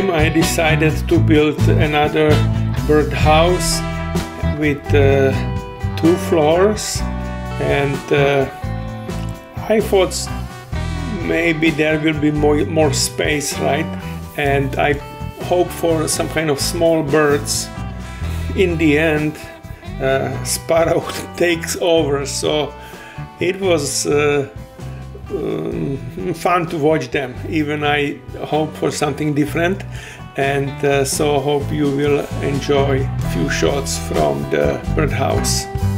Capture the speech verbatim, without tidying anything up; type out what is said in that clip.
time I decided to build another birdhouse with uh, two floors, and uh, I thought maybe there will be more, more space, right? And I hope for some kind of small birds. In the end, uh, sparrow takes over, so it was uh, um, fun to watch them. Even I hope for something different, and uh, so hope you will enjoy a few shots from the birdhouse.